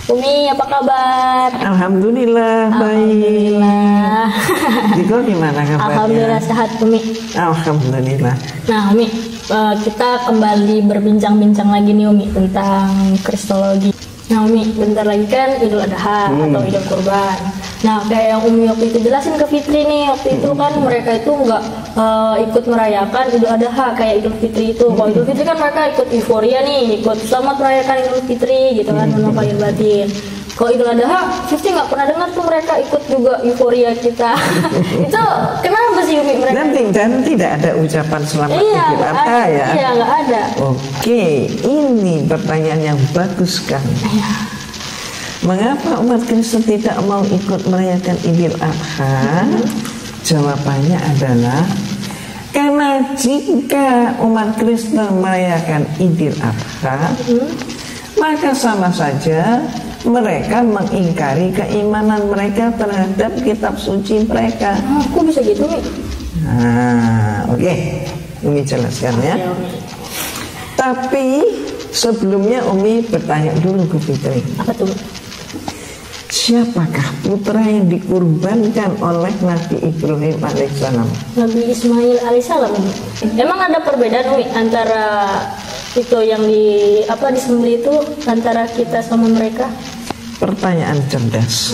Umi, apa kabar? Alhamdulillah, baik. Diko gimana kabarnya? Alhamdulillah sehat, Umi. Alhamdulillah. Nah, Umi, kita kembali berbincang-bincang lagi nih, Umi, tentang kristologi. Nah, Umi, bentar lagi kan Idul Adha atau Idul Kurban. Nah, kayak yang Umi waktu itu jelasin ke Fitri nih, waktu itu kan mereka itu nggak ikut merayakan Idul Adha kayak Idul Fitri itu. Kalau Idul Fitri kan mereka ikut euforia nih, ikut selamat merayakan Idul Fitri gitu kan, menolak lahir batin. Kalau Idul Adha, Fifty nggak pernah dengar tuh mereka ikut juga euforia kita. Itu kenapa sih Umi mereka? Dan tidak ada ucapan selamat Idul Adha ya? Iya, nggak ada. Oke, ini pertanyaan yang bagus sekali. Iya. Mengapa umat Kristen tidak mau ikut merayakan Idul Adha? Jawabannya adalah karena jika umat Kristen merayakan Idul Adha, maka sama saja mereka mengingkari keimanan mereka terhadap kitab suci mereka. Kok bisa gitu, Mi? Nah, oke. Umi jelaskan ya. Tapi sebelumnya Umi bertanya dulu ke Fitri. Apa tuh? Siapakah putra yang dikurbankan oleh Nabi Ibrahim alaihissalam? Nabi Ismail alaihissalam. Emang ada perbedaan, Mi, antara itu yang disembelih itu antara kita sama mereka? Pertanyaan cerdas.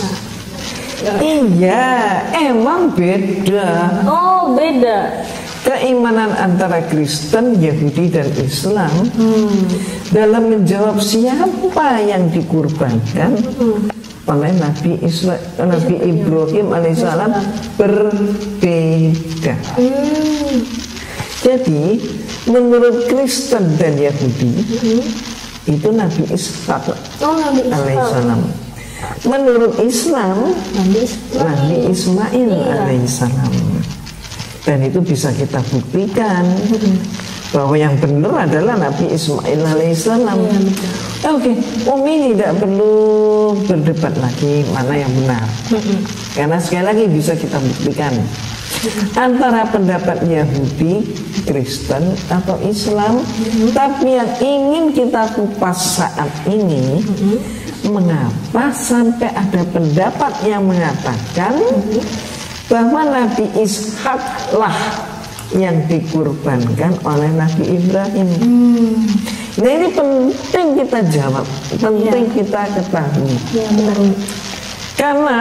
Iya, emang beda. Oh, beda. Keimanan antara Kristen, Yahudi, dan Islam dalam menjawab siapa yang dikurbankan oleh Nabi Ibrahim alaihissalam berbeda. Jadi menurut Kristen dan Yahudi itu Nabi Ishak alaihissalam. Menurut Islam Nabi Ismail alaihissalam. Dan itu bisa kita buktikan bahwa yang benar adalah Nabi Ismail alaihissalam. Oke, Umi tidak perlu berdebat lagi mana yang benar, karena sekali lagi bisa kita buktikan antara pendapat Yahudi, Kristen atau Islam. Tapi yang ingin kita kupas saat ini, mengapa sampai ada pendapat yang mengatakan bahwa Nabi Ishak lah yang dikurbankan oleh Nabi Ibrahim. Nah, ini penting kita jawab, penting kita ketahui. Karena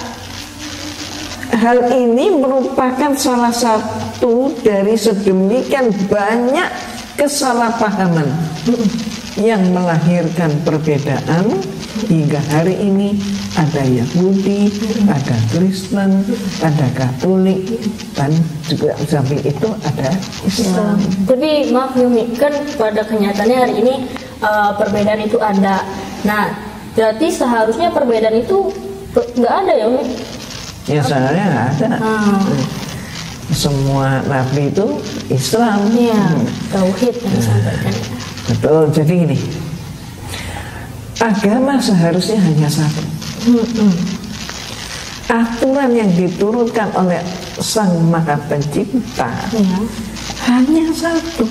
hal ini merupakan salah satu dari sedemikian banyak kesalahpahaman yang melahirkan perbedaan. Hingga hari ini ada Yahudi, ada Kristen, ada Katolik, dan juga samping itu ada Islam. Tapi maaf Yumi, kan pada kenyataannya hari ini perbedaan itu ada. Nah, berarti seharusnya perbedaan itu nggak ada ya Yumi? Ya sebenarnya nggak ada. Semua nabi itu Islam. Iya, tauhid yang disampaikan. Betul. Jadi gini, agama seharusnya hanya satu. Aturan yang diturunkan oleh Sang Maha Pencipta hanya satu.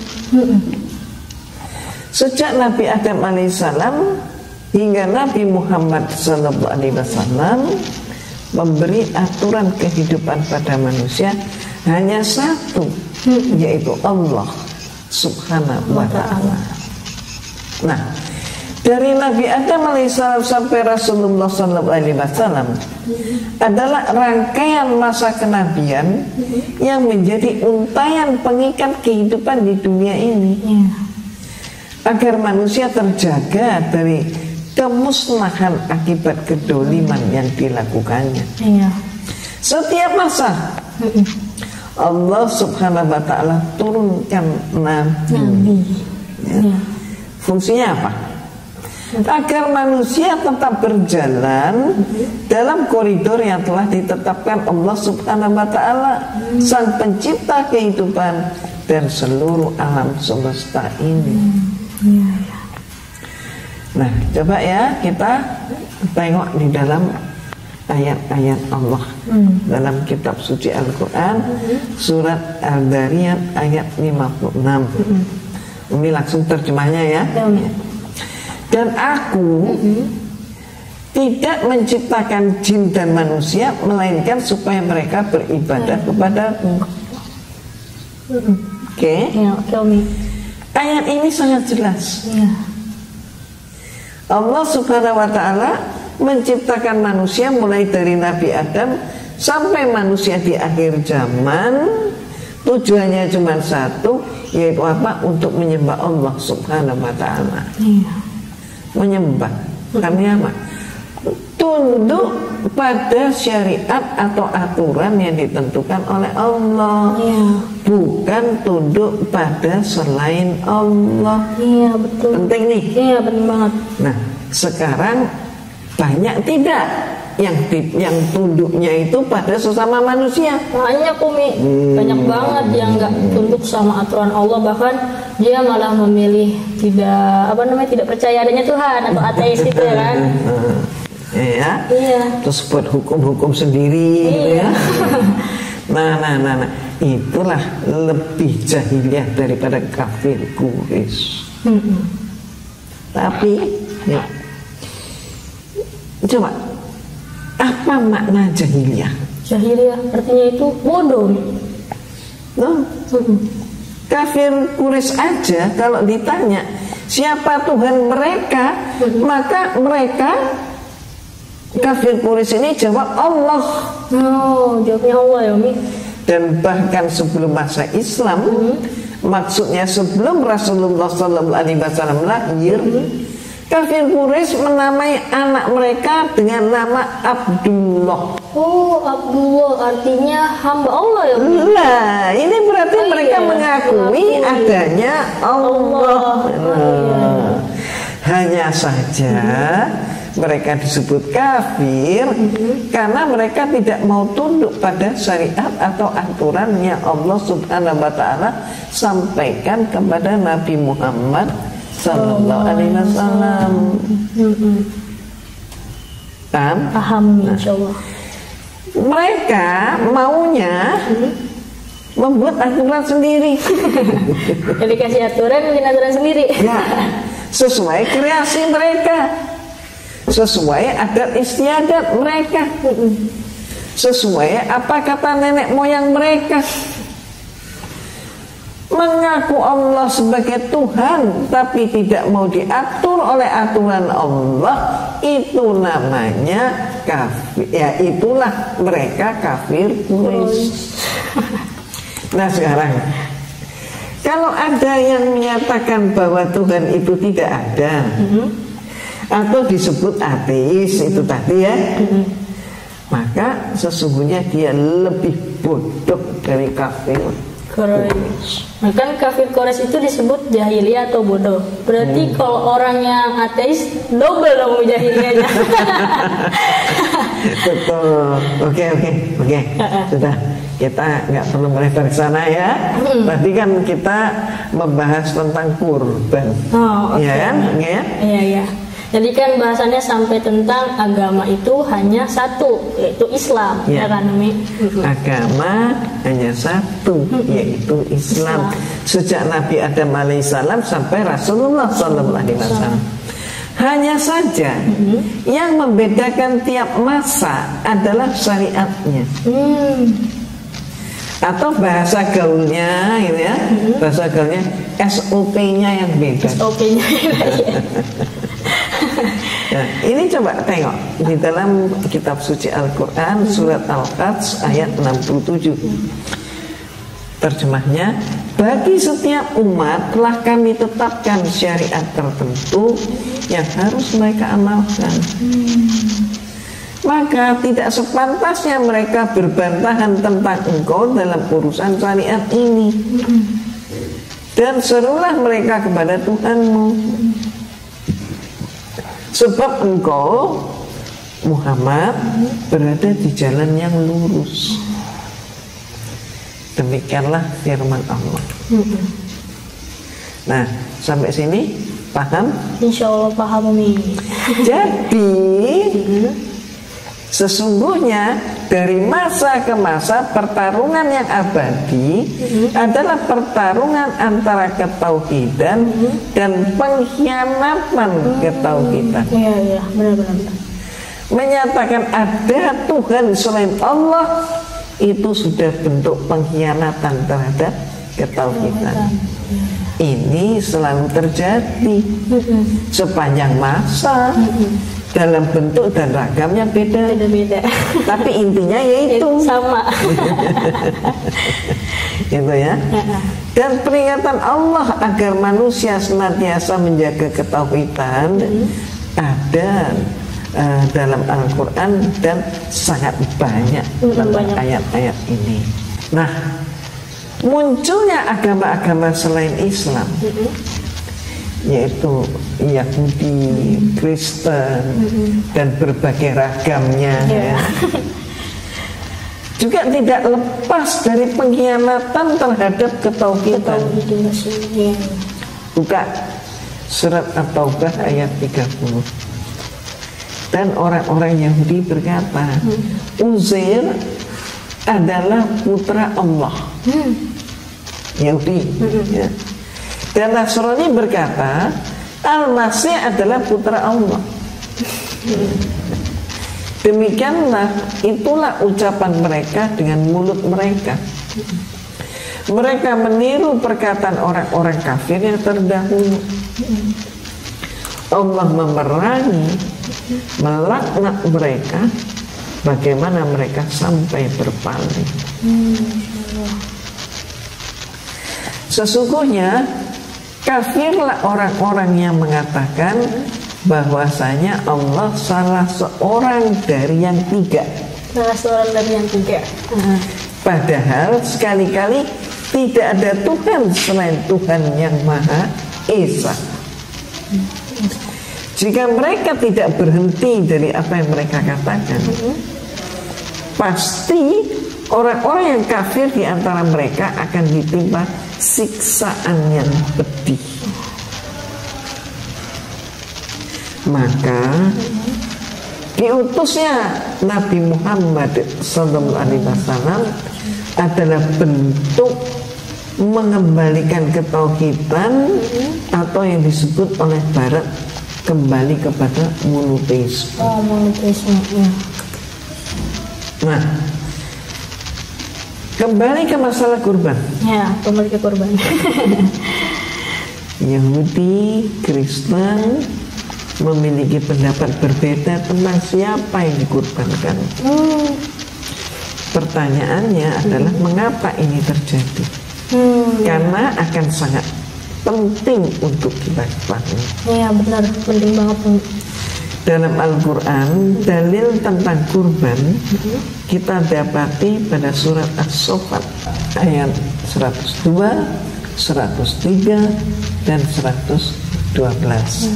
Sejak Nabi Adam alaihissalam hingga Nabi Muhammad sallallahu alaihi wasallam memberi aturan kehidupan pada manusia hanya satu, yaitu Allah Subhanahu wa ta'ala. Nah, dari Nabi Adam alaihissalam sampai Rasulullah sallallahu alaihi wasallam adalah rangkaian masa kenabian yang menjadi untayan pengikat kehidupan di dunia ini, agar manusia terjaga dari kemusnahan akibat kedoliman yang dilakukannya. Setiap masa Allah Subhanahu wa ta'ala turunkan nabi. Fungsinya apa? Agar manusia tetap berjalan dalam koridor yang telah ditetapkan Allah Subhanahu wa ta'ala, Sang Pencipta kehidupan dan seluruh alam semesta ini. Nah, coba ya kita tengok di dalam ayat-ayat Allah dalam kitab suci Al-Quran, surat Al-Dariyat ayat 56. Ini langsung terjemahnya ya. Dan aku tidak menciptakan jin dan manusia melainkan supaya mereka beribadah kepadaku. Oke. Ya, oke Umi. Ayat ini sangat jelas. Ya. Allah Subhanahu wa ta'ala menciptakan manusia mulai dari Nabi Adam sampai manusia di akhir zaman. Tujuannya cuma satu, yaitu apa? Untuk menyembah Allah Subhanahu wa ta'ala. Iya. Menyembah. Karena apa? Tunduk pada syariat atau aturan yang ditentukan oleh Allah. Iya. Bukan tunduk pada selain Allah. Iya, betul. Penting nih. Iya, penting banget. Nah, sekarang banyak tidak yang tunduknya itu pada sesama manusia. Banyak Umi, banyak banget yang nggak tunduk sama aturan Allah, bahkan dia malah memilih tidak percaya adanya Tuhan atau ateis itu ya kan. Ya. Iya. Terus buat hukum-hukum sendiri gitu ya. Nah, itulah lebih jahiliyah daripada kafir Quraisy. Tapi ya, coba apa makna jahiliyah? Jahiliyah artinya itu bodoh. Kafir Quraisy aja kalau ditanya siapa Tuhan mereka, maka mereka kafir Quraisy ini jawab Allah. Oh, jawabnya Allah ya Umi. Dan bahkan sebelum masa Islam, maksudnya sebelum Rasulullah SAW lahir, kafir Quraisy menamai anak mereka dengan nama Abdullah. Oh, Abdullah artinya hamba Allah ya Umi. Nah, ini berarti mereka mengakui adanya Allah. Hanya saja mereka disebut kafir karena mereka tidak mau tunduk pada syariat atau aturan yang Allah Subhanahu wa ta'ala sampaikan kepada Nabi Muhammad sallallahu alaihi wasallam. Paham insyaallah. Mereka maunya membuat aturan sendiri. Jadi kasih aturan, bikin aturan sendiri. Ya, sesuai kreasi mereka, sesuai adat istiadat mereka, sesuai apa kata nenek moyang mereka. Mengaku Allah sebagai Tuhan tapi tidak mau diatur oleh aturan Allah, itu namanya kafir. Ya, itulah mereka kafir Quraisy. Nah sekarang, kalau ada yang menyatakan bahwa Tuhan itu tidak ada, atau disebut ateis itu tadi ya, maka sesungguhnya dia lebih bodoh dari kafir Quraisy. Nah, kan kafir Quraisy itu disebut jahiliyah atau bodoh. Berarti kalau orang yang ateis double dong jahiliyahnya. Betul. Oke. Sudah, kita nggak perlu melebar ke sana ya. Tadi kan kita membahas tentang kurban. Oh, okay. Iya kan? Iya. Jadi kan bahasannya sampai tentang agama itu hanya satu, yaitu Islam, ya kan Umi? Agama hanya satu, yaitu Islam. Sejak Nabi Adam alaihissalam sampai Rasulullah sallallahu alaihi wasallam. Hanya saja yang membedakan tiap masa adalah syariatnya. Atau bahasa gaulnya gitu ya. Bahasa gaulnya SOP-nya yang beda. SOP-nya ya. Nah, ini coba tengok di dalam kitab suci Al-Quran surat Al-Qadz ayat 67. Terjemahnya, bagi setiap umat telah kami tetapkan syariat tertentu yang harus mereka amalkan. Maka tidak sepantasnya mereka berbantahan tentang engkau dalam urusan syariat ini. Dan serulah mereka kepada Tuhanmu. Sebab engkau Muhammad berada di jalan yang lurus. Demikianlah firman Allah. Nah, sampai sini paham? Insya Allah paham nih. Jadi sesungguhnya dari masa ke masa pertarungan yang abadi adalah pertarungan antara ketauhidan dan pengkhianatan ketauhidan. Iya, benar-benar. Menyatakan ada Tuhan selain Allah itu sudah bentuk pengkhianatan terhadap ketauhidan. Ini selalu terjadi sepanjang masa, dalam bentuk dan ragamnya beda-beda. Tapi intinya yaitu sama. Itu ya. Dan peringatan Allah agar manusia senantiasa menjaga ketauhidan ada dalam Al-Quran dan sangat banyak dalam ayat-ayat ini. Nah, munculnya agama-agama selain Islam, yaitu Yahudi, Kristen, dan berbagai ragamnya, ya, juga tidak lepas dari pengkhianatan terhadap ketauhidan. Buka surat At-Taubah ayat 30. Dan orang-orang Yahudi berkata, Uzair adalah putra Allah. Yahudi, ya. Dan Nasrani berkata, Al-Masih adalah putra Allah. Demikianlah, itulah ucapan mereka dengan mulut mereka. Mereka meniru perkataan orang-orang kafir yang terdahulu. Allah memerangi, melaknat mereka, bagaimana mereka sampai berpaling. Sesungguhnya kafirlah orang-orang yang mengatakan bahwasanya Allah salah seorang dari yang tiga. Salah seorang dari yang tiga. Padahal sekali-kali tidak ada Tuhan selain Tuhan yang Maha Esa. Jika mereka tidak berhenti dari apa yang mereka katakan, pasti orang-orang yang kafir di antara mereka akan ditimpa siksaan yang pedih. Maka diutusnya Nabi Muhammad SAW adalah bentuk mengembalikan ketauhidan atau yang disebut oleh Barat kembali kepada monoteisme. Monoteisme. Nah, kembali ke masalah kurban. Ya, kembali ke kurban. Yahudi, Kristen memiliki pendapat berbeda tentang siapa yang dikurbankan. Pertanyaannya adalah mengapa ini terjadi? Karena akan sangat penting untuk kita ketahui. Iya benar, penting banget. Dalam Al-Quran, dalil tentang kurban kita dapati pada surat As-Saffat ayat 102, 103, dan 112.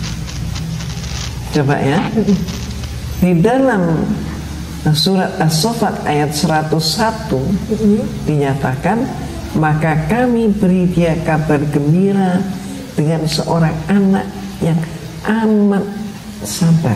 Coba ya. Di dalam surat As-Saffat ayat 101 dinyatakan, maka kami beri dia kabar gembira dengan seorang anak yang amat sabar.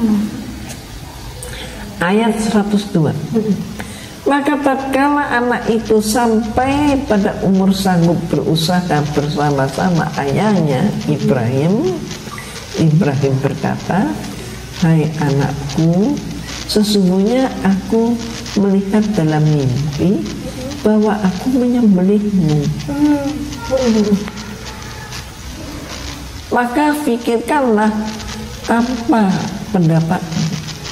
Ayat 102. Maka tatkala anak itu sampai pada umur sanggup berusaha bersama-sama ayahnya Ibrahim berkata, hai anakku, sesungguhnya aku melihat dalam mimpi bahwa aku menyembelihmu. Maka pikirkanlah apa pendapatmu.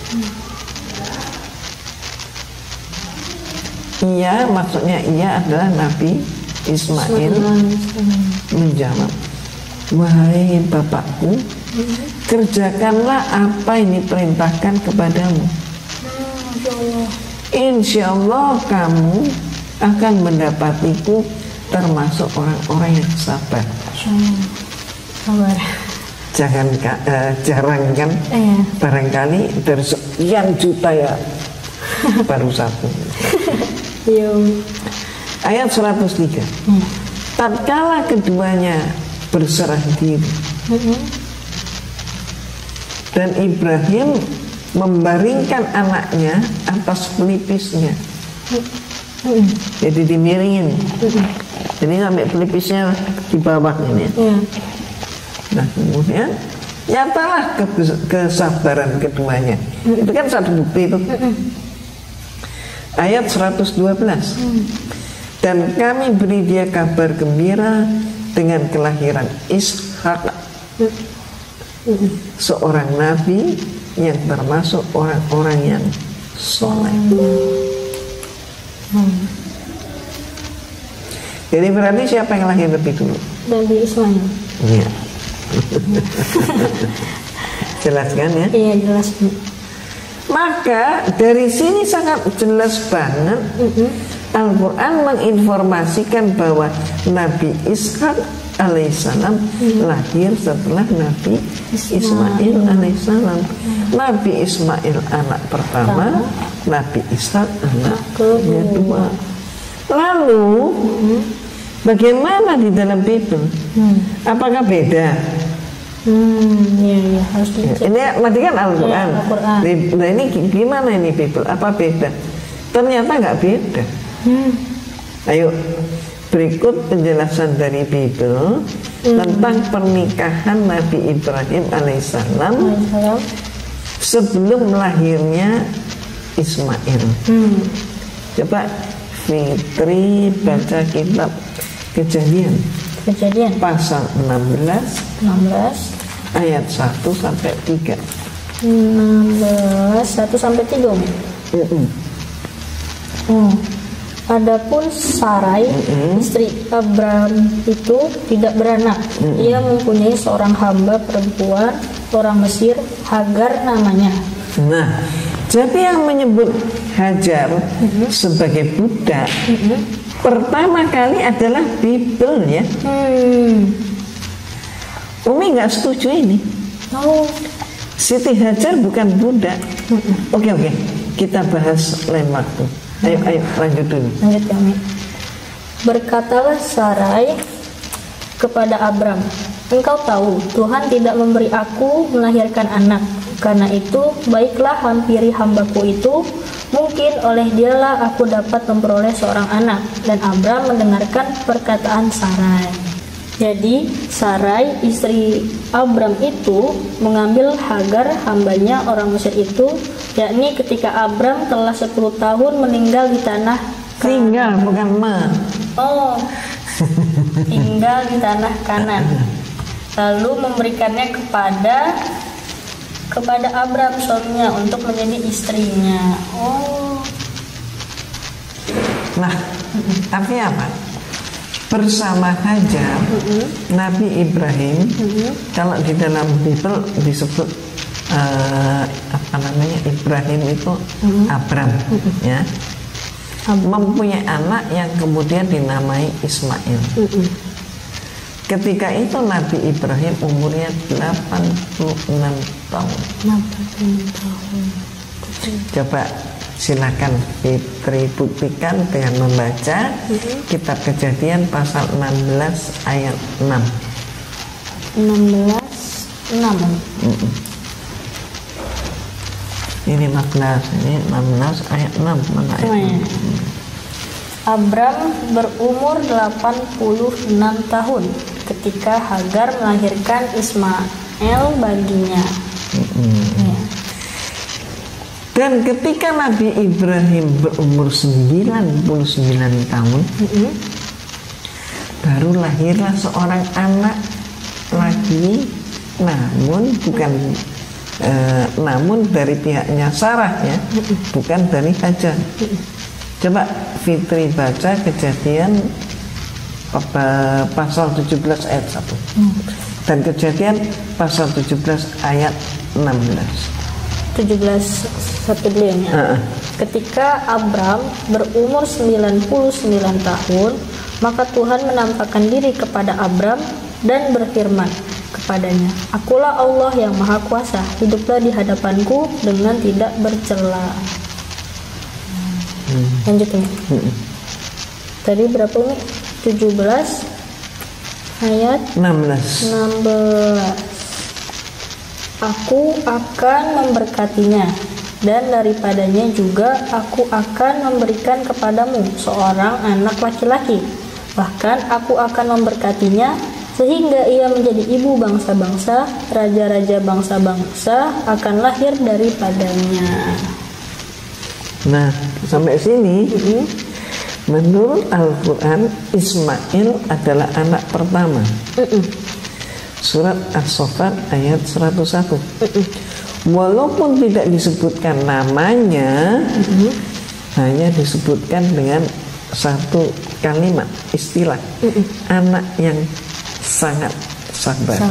Ia, maksudnya ia adalah Nabi Ismail menjawab, wahai bapakku, kerjakanlah apa yang diperintahkan kepadamu. Insya Allah kamu akan mendapatiku termasuk orang-orang yang sabar. Sabar. Jarang kan? Barangkali dari sekian juta ya baru satu. Ayat 103. Tatkala keduanya berserah diri dan Ibrahim membaringkan anaknya atas pelipisnya. Jadi dimiringin. Jadi sampai pelipisnya di bawah ini. Nah kemudian Nyatalah kesabaran keduanya. Itu kan satu bukti itu. Ayat 112. Dan kami beri dia kabar gembira dengan kelahiran Ishak, seorang nabi yang termasuk orang-orang yang soleh. Jadi berarti siapa yang lahir lebih dulu? Nabi Ismail. Iya. Jelas kan ya? Iya, jelas. Maka dari sini sangat jelas banget Al-Quran menginformasikan bahwa Nabi Ishak alaihissalam lahir setelah Nabi Ismail alaihissalam. Nabi Ismail anak pertama, Nabi Ishak anak kedua. Lalu bagaimana di dalam Bible? Apakah beda? Iya, harus dicek. Ini berarti kan Al-Quran. Ya, Al-Quran. Nah ini gimana ini Bible? Apa beda? Ternyata nggak beda. Ayo berikut penjelasan dari Bible tentang pernikahan Nabi Ibrahim alaihissalam sebelum lahirnya Ismail. Coba Fitri baca kitab Kejadian pasal 16 ayat 1 sampai 3. 16 1 sampai 3. Adapun Sarai, istri Abram itu tidak beranak. Ia mempunyai seorang hamba perempuan, orang Mesir, Hagar namanya. Nah, jadi yang menyebut Hajar sebagai budak pertama kali adalah Bible ya. Umi nggak setuju ini. Siti Hajar bukan budak. Oke, kita bahas lain waktu. Ayo lanjut dulu. Lanjut kami. Berkatalah Sarai kepada Abram, engkau tahu Tuhan tidak memberi aku melahirkan anak. Karena itu baiklah hampiri hambaku itu, mungkin oleh dialah aku dapat memperoleh seorang anak. Dan Abram mendengarkan perkataan Sarai. Jadi Sarai istri Abram itu mengambil Hagar hambanya orang Mesir itu, yakni ketika Abram telah 10 tahun meninggal di tanah tinggal bukan tinggal di tanah Kanan, lalu memberikannya kepada Abram suaminya untuk menjadi istrinya. Nah, artinya apa? Bersama Hajar, Nabi Ibrahim, kalau di dalam Bible disebut Ibrahim itu Abram, ya, mempunyai anak yang kemudian dinamai Ismail. Ketika itu Nabi Ibrahim umurnya 86 tahun. Coba silakan Fitri buktikan dengan membaca kitab Kejadian pasal 16 ayat 6. 16 Ini 14, ini 16 ayat 6. Mana ayat 6? Abram berumur 86 tahun ketika Hagar melahirkan Ismail baginya. Dan ketika Nabi Ibrahim berumur 99 tahun, baru lahirlah seorang anak lagi, namun dari pihaknya Sarah ya, bukan dari Hajar. Coba Fitri baca Kejadian pasal 17 ayat 1 dan Kejadian pasal 17 ayat 16. 17 dulu ya. Ketika Abram berumur 99 tahun, maka Tuhan menampakkan diri kepada Abram dan berfirman kepadanya, Akulah Allah yang Maha Kuasa, hiduplah di hadapanku dengan tidak bercela. Lanjutnya. Tadi berapa nih? 17 ayat 16. Aku akan memberkatinya, dan daripadanya juga aku akan memberikan kepadamu seorang anak laki-laki. Bahkan aku akan memberkatinya sehingga ia menjadi ibu bangsa-bangsa, raja-raja bangsa-bangsa akan lahir daripadanya. Nah, sampai sini menurut Al-Quran Ismail adalah anak pertama. Surat As-Saffat ayat 101. Walaupun tidak disebutkan namanya, hanya disebutkan dengan satu kalimat istilah, anak yang sangat sabar.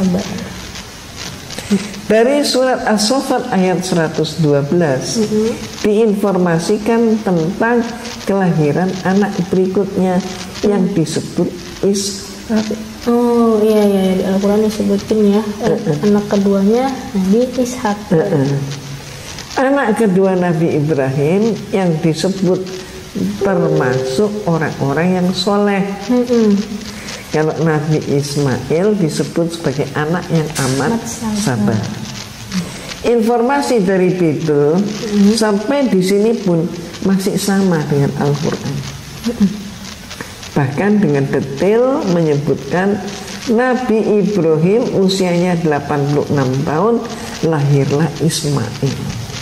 Dari surat As-Saffat ayat 112 diinformasikan tentang kelahiran anak berikutnya yang disebut Ishak. Oh iya, di Al-Quran disebutin ya, anak keduanya Nabi Ishak. Anak kedua Nabi Ibrahim yang disebut termasuk orang-orang yang soleh. Kalau Nabi Ismail disebut sebagai anak yang amat sabar. Informasi dari Bible sampai di sini pun masih sama dengan Al-Quran. Bahkan dengan detail menyebutkan Nabi Ibrahim usianya 86 tahun, lahirlah Ismail.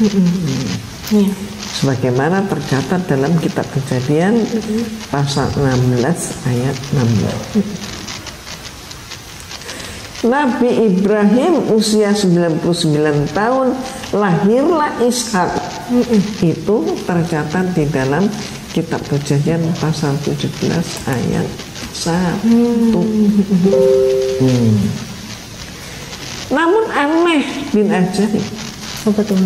Sebagaimana tercatat dalam kitab Kejadian pasal 16 ayat 16. Nabi Ibrahim usia 99 tahun, lahirlah Ishak. Itu tercatat di dalam kitab Kejadian pasal 17 ayat 1. Namun aneh bin ajaib. Apa tuh?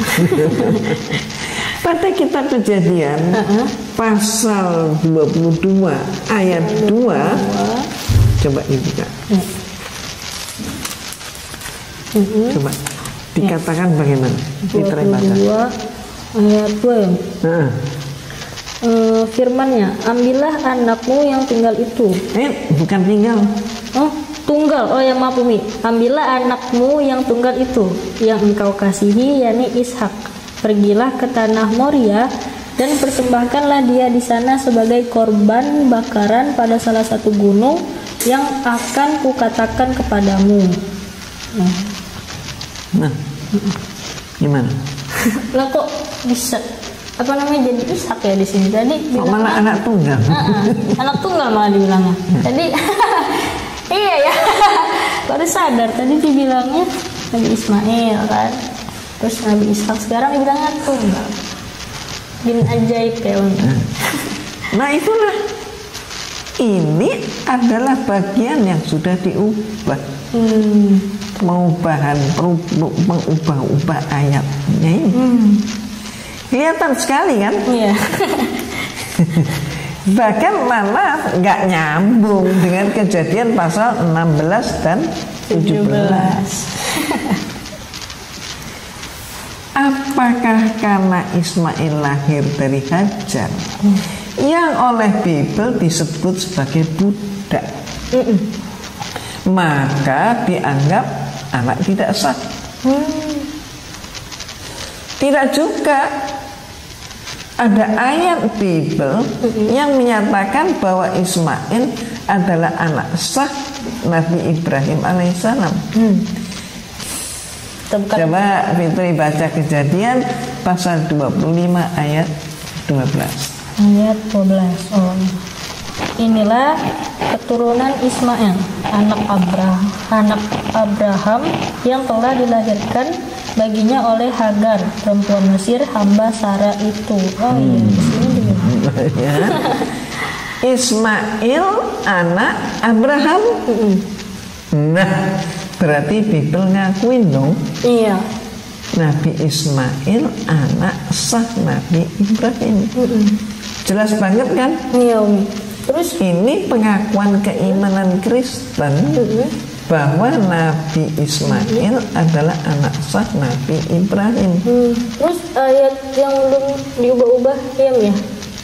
Pada kitab Kejadian pasal 22 ayat 2, coba dibuka. Coba dikatakan bagaimana? 22 ayat 2 ya. Firman-Nya, ambillah anakmu yang tinggal itu. Bukan tinggal. Oh, tunggal. Oh ya, maaf Umi. Ambillah anakmu yang tunggal itu, yang engkau kasihi, yakni Ishak. Pergilah ke tanah Moria dan persembahkanlah dia di sana sebagai korban bakaran pada salah satu gunung yang akan kukatakan kepadamu. Nah, gimana? Lah kok bisa jadi Ishak ya di sini? Tadi malah anak tunggal. Anak tunggal malah dibilangnya. Tadi iya ya. Baru sadar tadi dibilangnya Nabi Ismail kan. Terus Nabi Ishak sekarang dibilangnya tunggal. Bin ajaib ya. Nah itulah, ini adalah bagian yang sudah diubah. Mengubah ayatnya ini. Kelihatan sekali kan? Iya. Bahkan malah nggak nyambung dengan Kejadian pasal 16 dan 17. Apakah karena Ismail lahir dari Hajar yang oleh Bible disebut sebagai budak, maka dianggap anak tidak sah? Tidak juga. Ada ayat Bible yang menyatakan bahwa Ismail adalah anak sah Nabi Ibrahim alaihissalam. Coba Fitri baca Kejadian pasal 25 ayat 12. Ayat 12. Oh. Inilah keturunan Ismail, anak Abraham yang telah dilahirkan baginya oleh Hagar, perempuan Mesir, hamba Sarah itu. Oh iya, di sini juga. Ismail anak Abraham. Nah, berarti Bible ngakuin dong. Iya. Nabi Ismail anak sah Nabi Ibrahim. Jelas banget kan? Iya, Umi. Terus ini pengakuan keimanan Kristen bahwa Nabi Ismail adalah anak sah Nabi Ibrahim. Terus ayat yang belum diubah-ubah ya?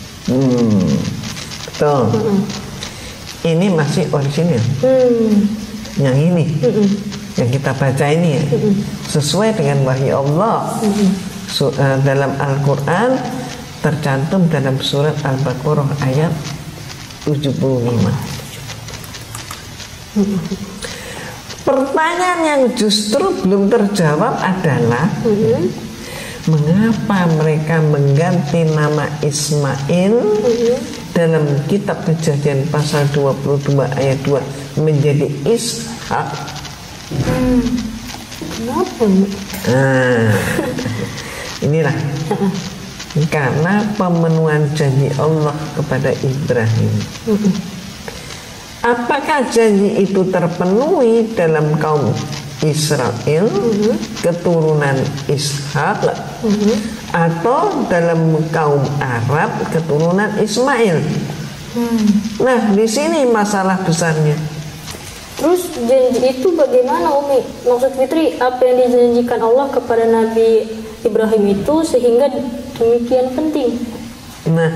Betul. Ini masih orisinil. Yang ini, yang kita baca ini ya, sesuai dengan wahyu Allah. Dalam Al-Quran tercantum dalam surat Al-Baqarah ayat 75. Pertanyaan yang justru belum terjawab adalah mengapa mereka mengganti nama Ismail dalam kitab Kejadian pasal 22 ayat 2 menjadi Ishak. Kenapa? Inilah karena pemenuhan janji Allah kepada Ibrahim. Apakah janji itu terpenuhi dalam kaum Israel, keturunan Ishak, atau dalam kaum Arab, keturunan Ismail? Nah, di sini masalah besarnya. Terus janji itu bagaimana, Umi? Maksud Fitri, apa yang dijanjikan Allah kepada Nabi Ibrahim itu sehingga demikian penting? Nah,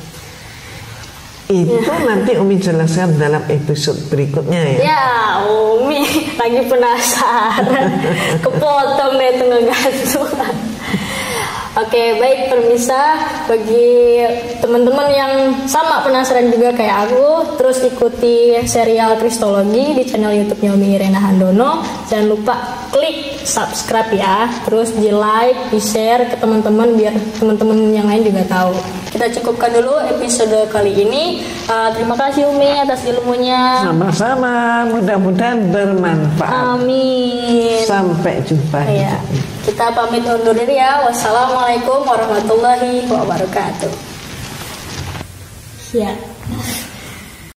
itu nanti Umi jelaskan dalam episode berikutnya ya. Ya, Umi lagi penasaran. Kepotong deh tengah gantung. Oke, baik pemirsa, bagi teman-teman yang sama penasaran juga kayak aku, terus ikuti serial Kristologi di channel YouTube-nya Umi Irena Handono. Jangan lupa klik subscribe ya, terus di like, di share ke teman-teman biar teman-teman yang lain juga tahu. Kita cukupkan dulu episode kali ini. Terima kasih Umi atas ilmunya. Sama-sama, mudah-mudahan bermanfaat. Amin. Sampai jumpa. Ya. Kita pamit undur diri ya. Wassalamualaikum warahmatullahi wabarakatuh. Ya.